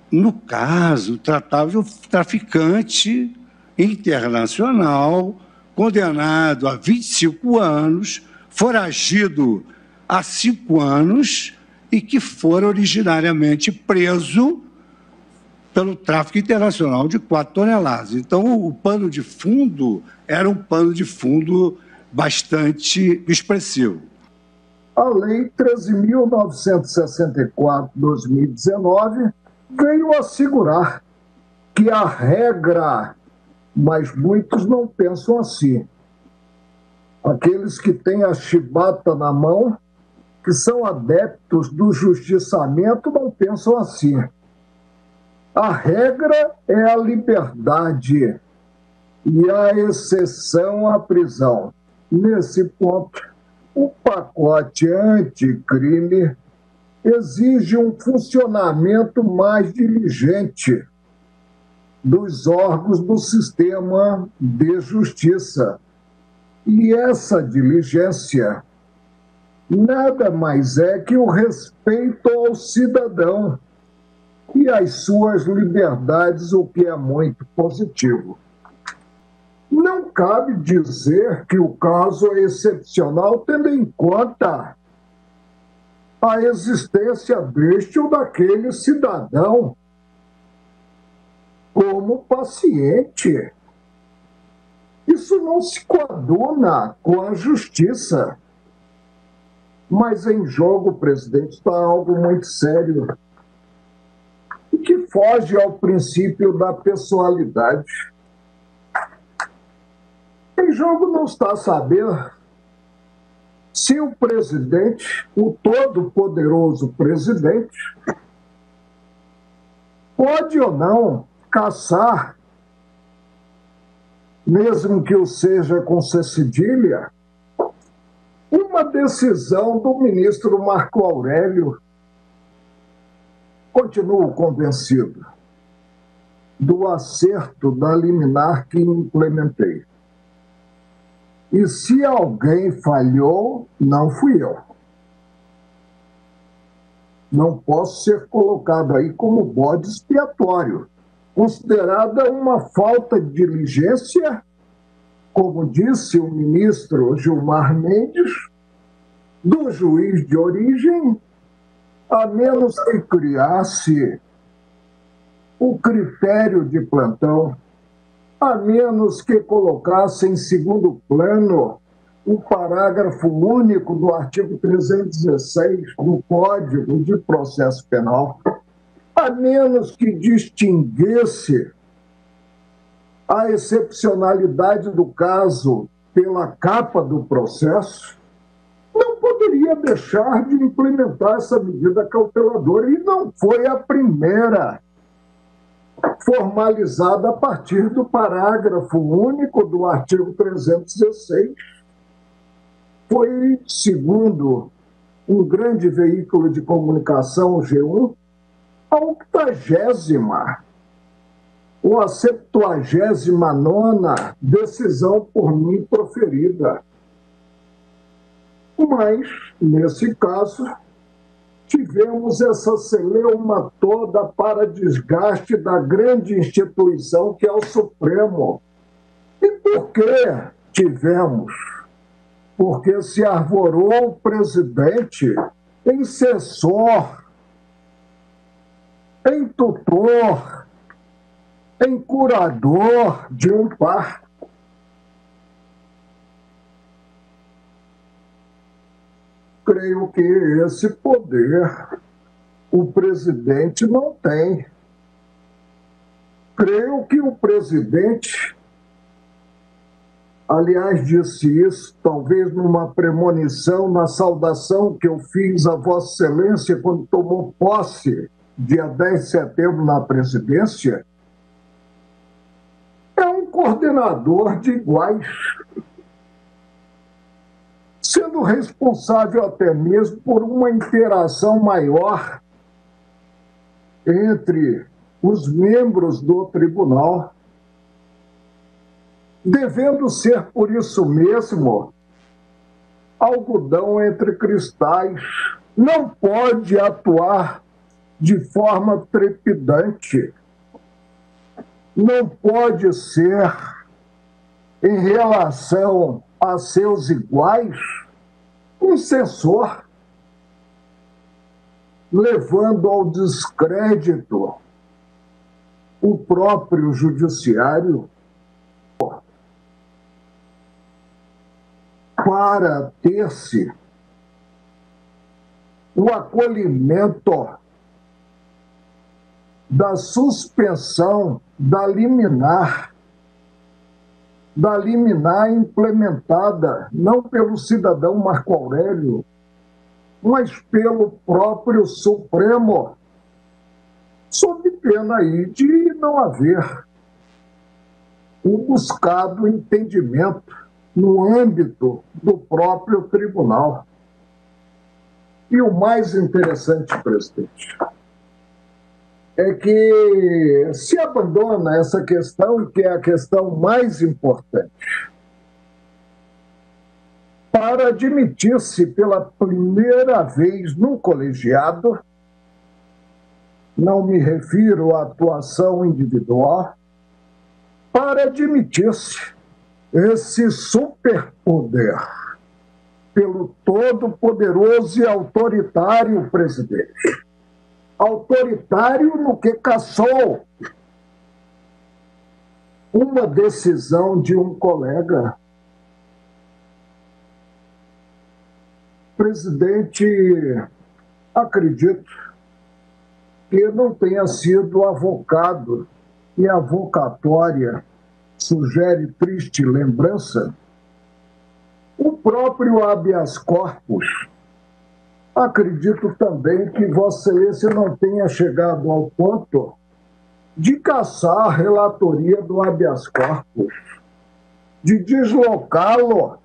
No caso, tratava de um traficante internacional condenado a 25 anos, foragido há 5 anos e que fora originariamente preso pelo tráfico internacional de 4 toneladas. Então, o pano de fundo era um pano de fundo bastante expressivo. A Lei 13.964/2019 veio assegurar que a regra, mas muitos não pensam assim. Aqueles que têm a chibata na mão, que são adeptos do justiçamento, não pensam assim. A regra é a liberdade e a exceção à prisão. Nesse ponto, o pacote anticrime exige um funcionamento mais diligente dos órgãos do sistema de justiça. E essa diligência nada mais é que o respeito ao cidadão e às suas liberdades, o que é muito positivo. Não cabe dizer que o caso é excepcional, tendo em conta a existência deste ou daquele cidadão como paciente. Isso não se coaduna com a justiça. Mas em jogo, presidente, está algo muito sério e que foge ao princípio da pessoalidade. Em jogo não está a saber se o presidente, o todo-poderoso presidente, pode ou não caçar, mesmo que o seja com C cedilha, uma decisão do ministro Marco Aurélio. Continuo convencido do acerto da liminar que implementei. E se alguém falhou, não fui eu. Não posso ser colocado aí como bode expiatório, considerada uma falta de diligência, como disse o ministro Gilmar Mendes, do juiz de origem, a menos que criasse o critério de plantão, a menos que colocasse em segundo plano o parágrafo único do artigo 316 do Código de Processo Penal, a menos que distinguisse a excepcionalidade do caso pela capa do processo, não poderia deixar de implementar essa medida cauteladora, e não foi a primeira formalizada a partir do parágrafo único do artigo 316. Foi, segundo um grande veículo de comunicação, o G1, a 80ª ou a 79ª decisão por mim proferida. Mas, nesse caso, tivemos essa celeuma toda para desgaste da grande instituição que é o Supremo. E por que tivemos? Porque se arvorou o presidente em censor, em tutor, em curador de um par. Creio que esse poder o presidente não tem. Creio que o presidente, aliás, disse isso, talvez numa premonição, na saudação que eu fiz a Vossa Excelência quando tomou posse, dia 10 de setembro, na presidência, é um coordenador de iguais, sendo responsável até mesmo por uma interação maior entre os membros do tribunal, devendo ser, por isso mesmo, algodão entre cristais. Não pode atuar de forma trepidante. Não pode ser, em relação a seus iguais, um censor, levando ao descrédito o próprio judiciário para ter-se o acolhimento da suspensão da liminar implementada não pelo cidadão Marco Aurélio, mas pelo próprio Supremo, sob pena aí de não haver o buscado entendimento no âmbito do próprio tribunal. E o mais interessante, presidente, é que se abandona essa questão, que é a questão mais importante, para admitir-se pela primeira vez no colegiado, não me refiro à atuação individual, para admitir-se esse superpoder pelo todo-poderoso e autoritário presidente. Autoritário no que cassou uma decisão de um colega. Presidente, acredito que não tenha sido avocado, e a avocatória sugere triste lembrança, o próprio habeas corpus. Acredito também que Vossa Excelência não tenha chegado ao ponto de cassar a relatoria do habeas corpus, de deslocá-lo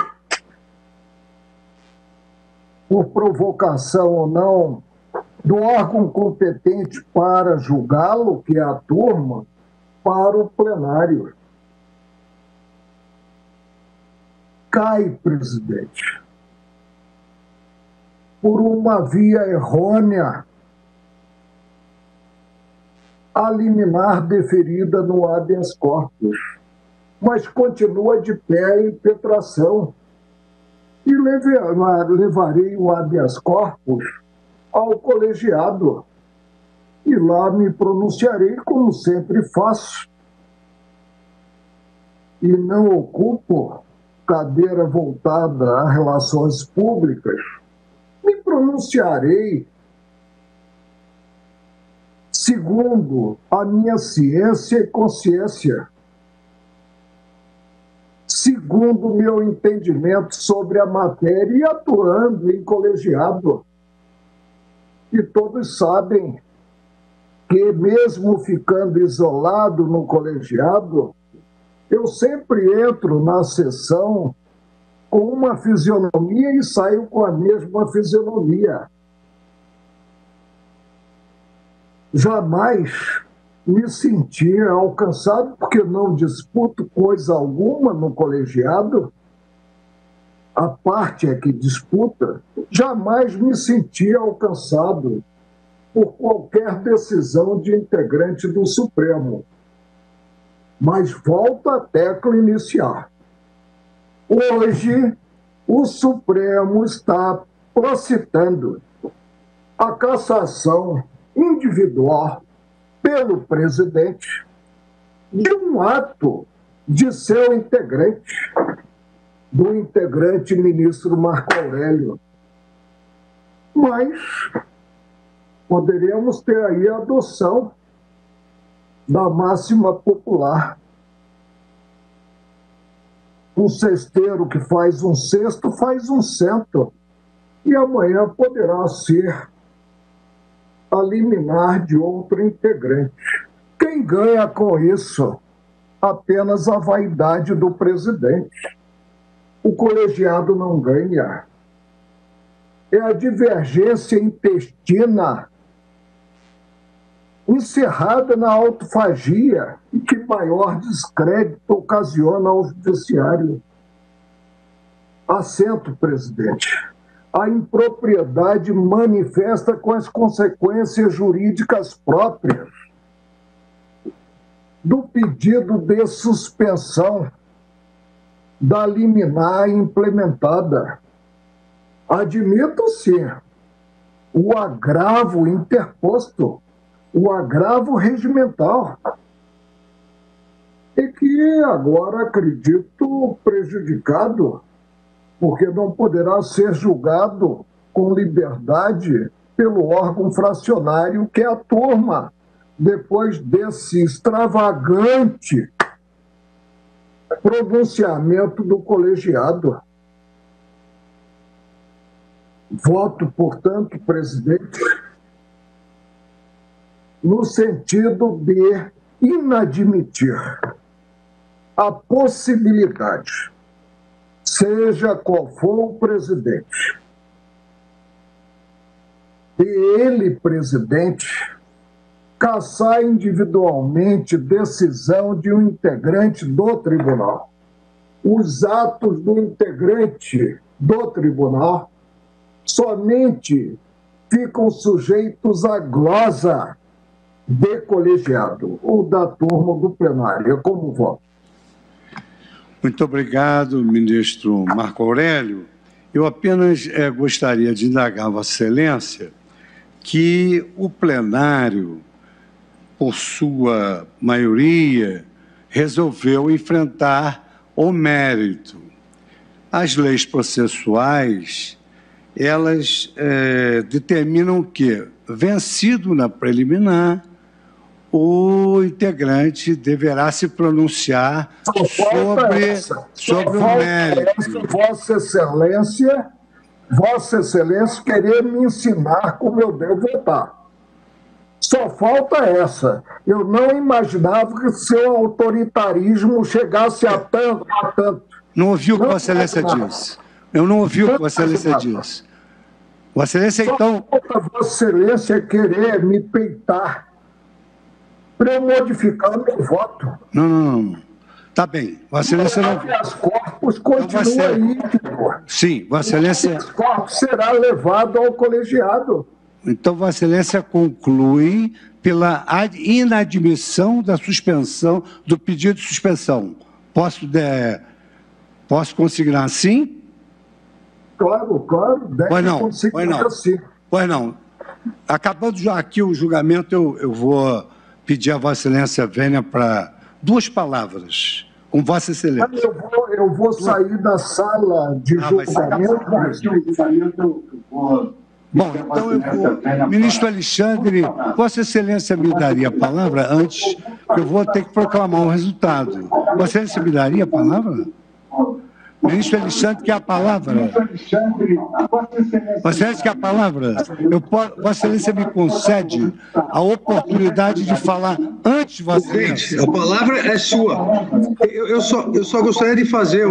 por provocação ou não do órgão competente para julgá-lo, que é a turma, para o plenário. Cai, presidente, por uma via errônea, a liminar deferida no habeas corpus, mas continua de pé a impetração. E levarei o habeas corpus ao colegiado, e lá me pronunciarei, como sempre faço, e não ocupo cadeira voltada a relações públicas. Me pronunciarei segundo a minha ciência e consciência, segundo o meu entendimento sobre a matéria e atuando em colegiado. E todos sabem que, mesmo ficando isolado no colegiado, eu sempre entro na sessão com uma fisionomia e saio com a mesma fisionomia. Jamais me senti alcançado, porque não disputo coisa alguma no colegiado, a parte é que disputa, jamais me senti alcançado por qualquer decisão de integrante do Supremo. Mas volto à tecla inicial. Hoje, o Supremo está procitando a cassação individual pelo presidente de um ato de seu integrante, do integrante ministro Marco Aurélio. Mas poderíamos ter aí a adoção da máxima popular. Um cesteiro que faz um cesto, faz um cento. E amanhã poderá ser a liminar de outro integrante. Quem ganha com isso? Apenas a vaidade do presidente. O colegiado não ganha. É a divergência intestina encerrada na autofagia e que maior descrédito ocasiona ao judiciário. Assento, presidente. a impropriedade manifesta com as consequências jurídicas próprias do pedido de suspensão da liminar implementada. Admito, sim, o agravo interposto, o agravo regimental, e que agora acredito prejudicado, porque não poderá ser julgado com liberdade pelo órgão fracionário, que é a turma, depois desse extravagante pronunciamento do colegiado. Voto, portanto, presidente, no sentido de inadmitir a possibilidade, seja qual for o presidente, de ele, presidente, cassar individualmente decisão de um integrante do tribunal. Os atos do integrante do tribunal somente ficam sujeitos à glosa de colegiado ou da turma do plenário. Como voto? Muito obrigado, ministro Marco Aurélio. Eu apenas gostaria de indagar a Vossa Excelência que o plenário, por sua maioria, resolveu enfrentar o mérito. As leis processuais, elas determinam que, vencido na preliminar, o integrante deverá se pronunciar sobre o mérito. Vossa Excelência querer me ensinar como eu devo votar. Só falta essa. Eu não imaginava que seu autoritarismo chegasse a tanto. Não ouvi o que Vossa Excelência disse. Eu não ouvi o que Vossa Excelência disse. Vossa Excelência, então... Só falta Vossa Excelência querer me peitar para eu modificar o meu voto. Não. Tá bem. Vossa Excelência não... Habeas corpus continua aí. Sim, Vossa Excelência... Habeas corpus será levado ao colegiado. Então, Vossa Excelência conclui pela inadmissão da suspensão, do pedido de suspensão. Posso consignar assim? Claro. Pois não. Acabando já aqui o julgamento, eu vou pedir a Vossa Excelência venha para 2 palavras, com Vossa Excelência. Eu vou sair da sala de julgamento. Bom, então, ministro Alexandre, Vossa Excelência me daria a palavra antes, que eu vou ter que proclamar um resultado. Vossa Excelência me daria a palavra? Ministro Alexandre, quer a palavra? Vossa Excelência quer a palavra? Vossa Excelência me concede a oportunidade de falar antes de Vossa Excelência? A palavra é sua. Eu só gostaria de fazer...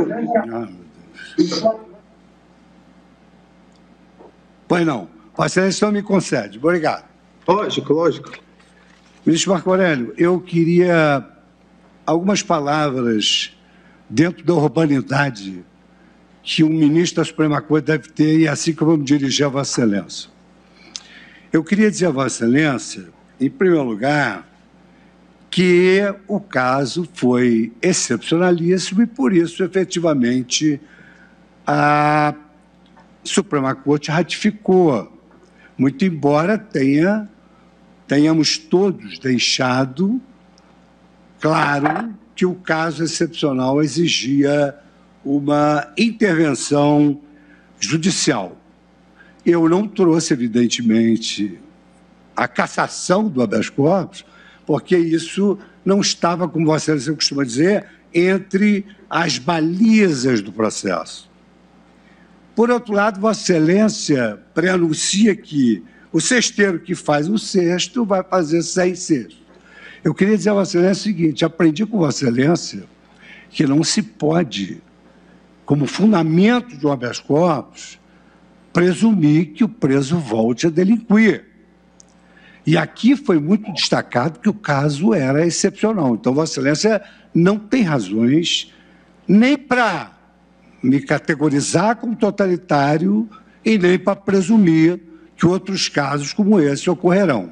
Pois não. Vossa Excelência não me concede. Obrigado. Lógico. Ministro Marco Aurélio, eu queria algumas palavras dentro da urbanidade que um ministro da Suprema Corte deve ter, e é assim que eu vou me dirigir a Vossa Excelência. Eu queria dizer a Vossa Excelência, em primeiro lugar, que o caso foi excepcionalíssimo e, por isso, efetivamente, a Suprema Corte ratificou, muito embora tenhamos todos deixado claro que o caso excepcional exigia uma intervenção judicial. Eu não trouxe, evidentemente, a cassação do habeas corpus, porque isso não estava, como Vossa Excelência costuma dizer, entre as balizas do processo. Por outro lado, Vossa Excelência preanuncia que o cesteiro que faz o cesto vai fazer 100 cestos. Eu queria dizer a Vossa Excelência o seguinte: aprendi com Vossa Excelência que não se pode, como fundamento de um habeas corpus, presumir que o preso volte a delinquir. E aqui foi muito destacado que o caso era excepcional. Então, Vossa Excelência não tem razões nem para me categorizar como totalitário e nem para presumir que outros casos como esse ocorrerão.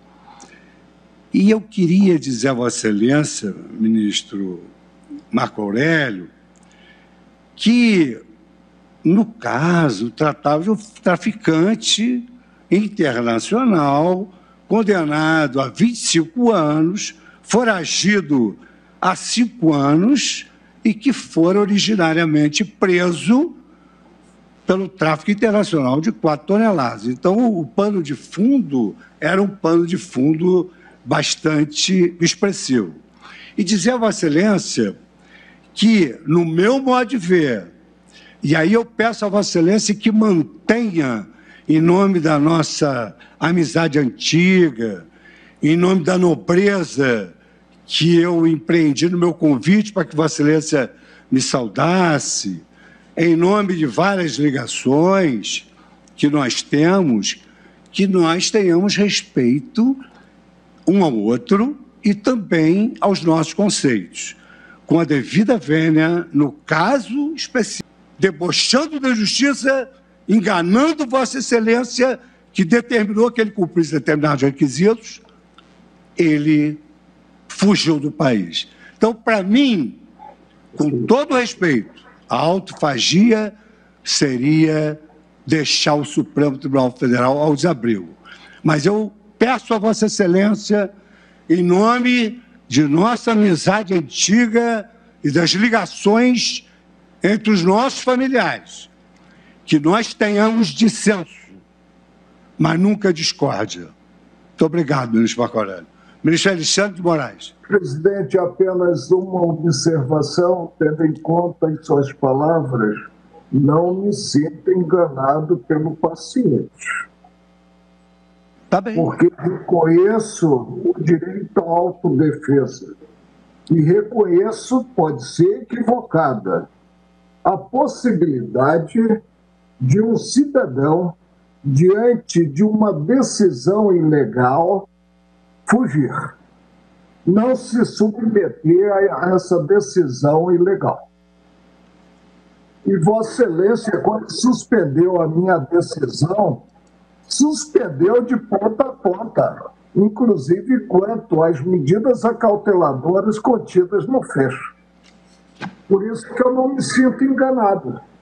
E eu queria dizer a Vossa Excelência, ministro Marco Aurélio, que, no caso, tratava de um traficante internacional condenado a 25 anos, foragido há 5 anos e que fora originariamente preso pelo tráfico internacional de 4 toneladas. Então, o pano de fundo era um pano de fundo bastante expressivo. E dizer a Vossa Excelência que, no meu modo de ver, e aí eu peço a Vossa Excelência que mantenha, em nome da nossa amizade antiga, em nome da nobreza que eu empreendi no meu convite para que Vossa Excelência me saudasse, em nome de várias ligações que nós temos, que nós tenhamos respeito um ao outro e também aos nossos conceitos, com a devida vênia, no caso específico, debochando da justiça, enganando Vossa Excelência, que determinou que ele cumprisse determinados requisitos, ele fugiu do país. Então, para mim, com todo respeito, a autofagia seria deixar o Supremo Tribunal Federal ao desabrigo. Mas eu peço a Vossa Excelência, em nome de nossa amizade antiga e das ligações entre os nossos familiares, que nós tenhamos dissenso, mas nunca discórdia. Muito obrigado, ministro Marco Aurélio. Ministro Alexandre de Moraes. Presidente, apenas uma observação, tendo em conta em suas palavras, não me sinto enganado pelo paciente. Tá bem. Porque reconheço o direito à autodefesa. E reconheço, pode ser equivocada, a possibilidade de um cidadão, diante de uma decisão ilegal, fugir. Não se submeter a essa decisão ilegal. E Vossa Excelência, quando suspendeu a minha decisão, suspendeu de ponta a ponta, inclusive quanto às medidas acauteladoras contidas no fecho. Por isso que eu não me sinto enganado.